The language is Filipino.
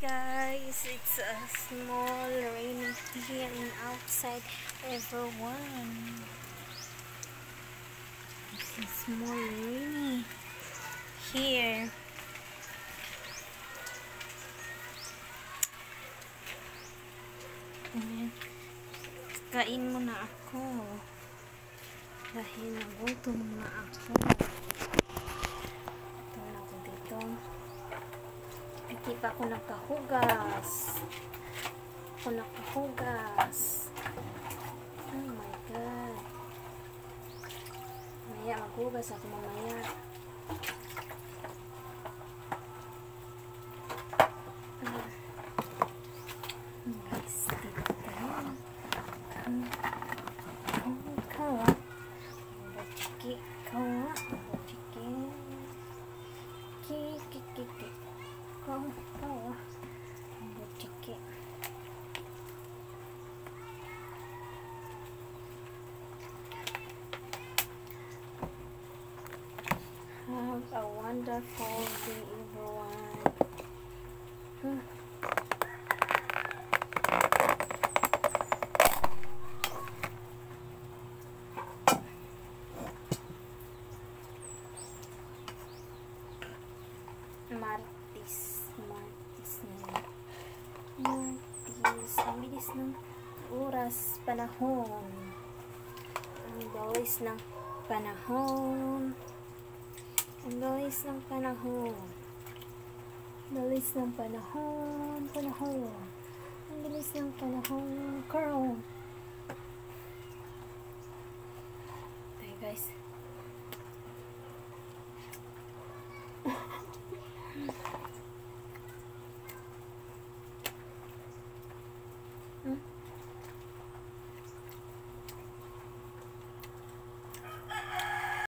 guys, it's a small rainy here and outside everyone. It's a small rainy here. Ayan. Kain muna ako dahil nagutom na ako. Ito na ako dito. Hindi pa ako nakahugas. Oh my god. Mamaya maghugas ako mamaya. Guys, dito. Kawa. Bochiki. Kawa. Bochiki. Kiki. Kawa. Bochiki. Have a wonderful day, everyone. Martis. Ang bilis ng oras, panahon. Ang bilis ng panahon. Ang bilis ng panahon. Bilis ng panahon. Ang bilis ng panahon. Girl.